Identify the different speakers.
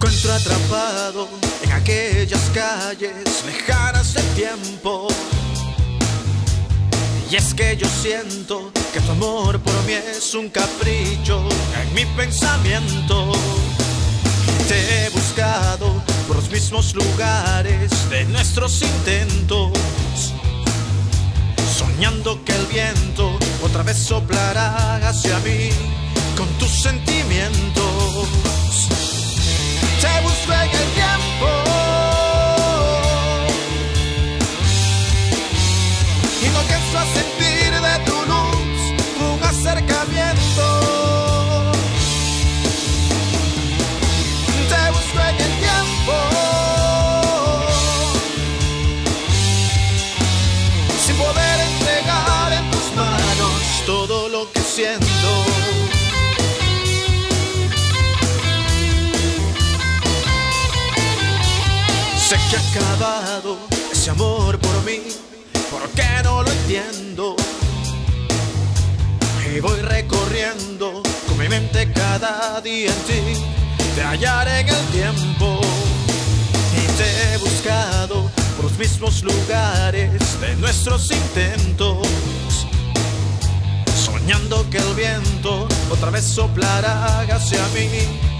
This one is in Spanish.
Speaker 1: encuentro atrapado en aquellas calles lejanas del tiempo. Y es que yo siento que tu amor por mí es un capricho en mi pensamiento. Te he buscado por los mismos lugares de nuestros intentos, soñando que el viento otra vez soplará hacia mí con tus sentimientos. Te busco en el tiempo y no alcanzo a sentir de tu luz un acercamiento. Te busco en el tiempo sin poder entregar en tus manos todo lo que siento. Sé que ha acabado ese amor por mí, ¿por qué no lo entiendo? Y voy recorriendo con mi mente cada día en ti, te hallaré en el tiempo. Y te he buscado por los mismos lugares de nuestros intentos, soñando que el viento otra vez soplará hacia mí